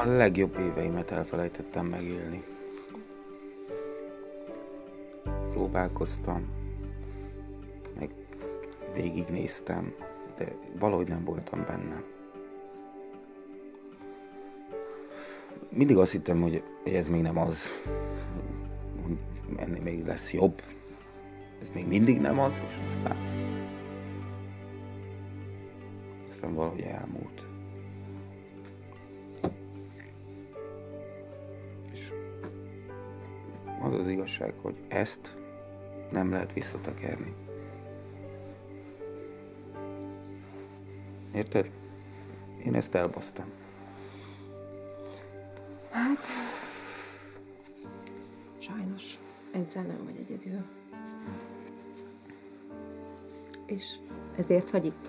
A legjobb éveimet elfelejtettem megélni. Próbálkoztam, meg végignéztem, de valahogy nem voltam benne. Mindig azt hittem, hogy ez még nem az, hogy ennél még lesz jobb. Ez még mindig nem az, és aztán valahogy elmúlt. És az az igazság, hogy ezt nem lehet visszatekerni. Érted? Én ezt elbasztam. Hát, sajnos ezzel nem vagy egyedül. És ezért vagy itt?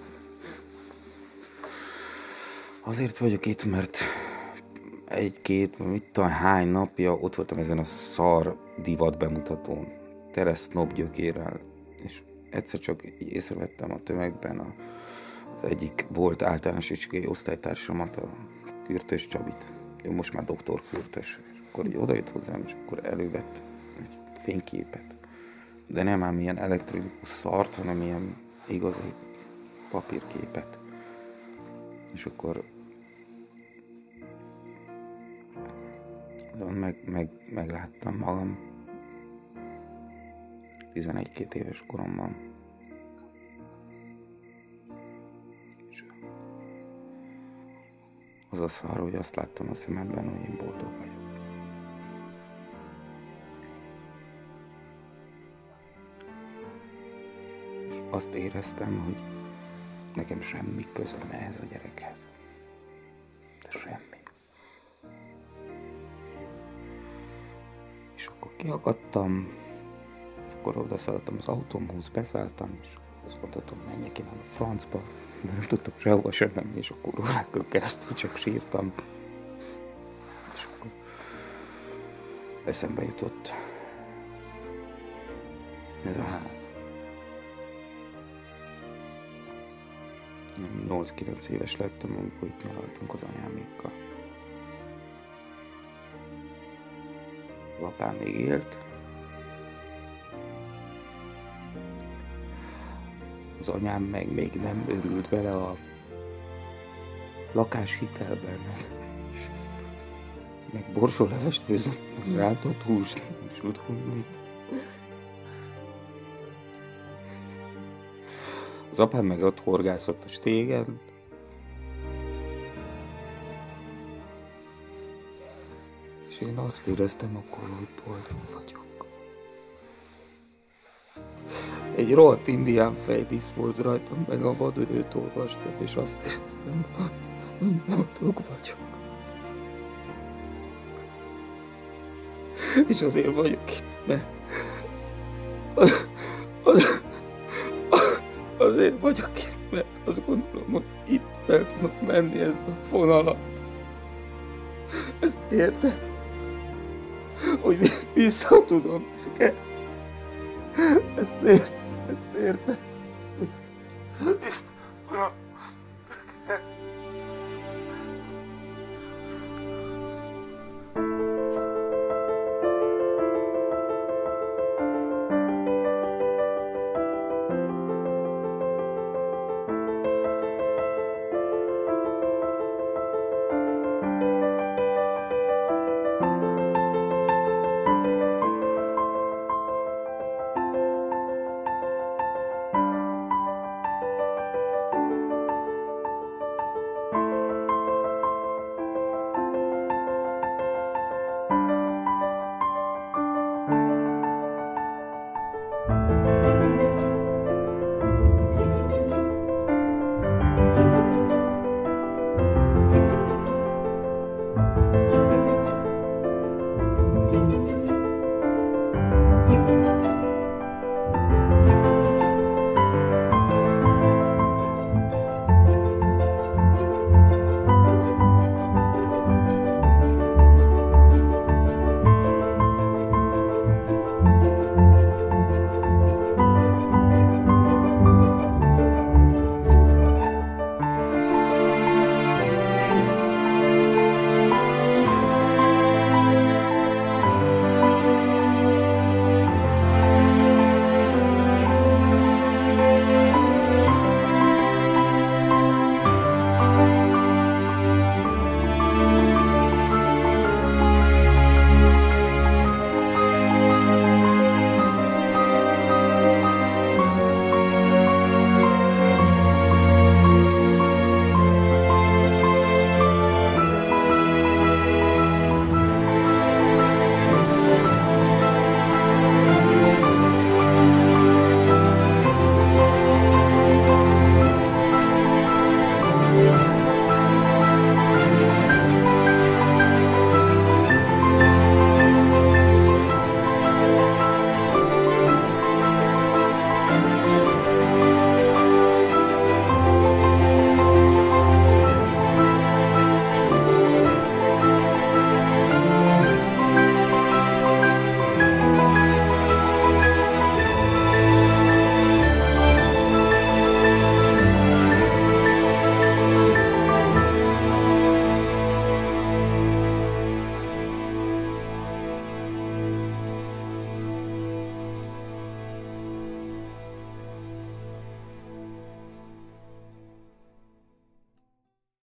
Azért vagyok itt, mert egy-két, mit tudom, hány napja ott voltam ezen a szar divat bemutatón. Teres Snob gyökérrel, és egyszer csak észrevettem a tömegben az egyik volt általános iskolai osztálytársamat, a Kürtös Csabit. Ő most már doktor Kürtös. És akkor így odajött hozzám, és akkor elővett egy fényképet. De nem ám ilyen elektronikus szart, hanem ilyen igazi papírképet. És akkor megláttam magam 11-2 éves koromban. És az a szar, hogy azt láttam a szememben, hogy én boldog vagyok. És azt éreztem, hogy nekem semmi közöm ehhez a gyerekhez. De semmi. És akkor kiakadtam, és akkor odaszaladtam az autómhoz, beszálltam, és azt mondhatom, menjek én a francba, de nem tudtam sehova sem menni, és akkor órákon keresztül csak sírtam. És akkor eszembe jutott ez a ház. 8-9 éves lettem, amikor itt nyaraltunk az anyámékkal. Az apám még élt. Az anyám meg még nem örült bele a lakáshitelben, meg borsólevest főzött, meg rántott húst, és mit. Az apám meg ott horgászott a stégen. És én azt éreztem akkor, hogy boldog vagyok. Egy rohadt indián fejdísz volt rajtam, meg a vadölőt olvastam, és azt éreztem, hogy boldog vagyok. És azért vagyok itt, mert azért vagyok itt, mert azt gondolom, hogy itt fel tudok menni ezt a fonalat. Ezt érted? Hogy vissza tudom neked. Ezt érted?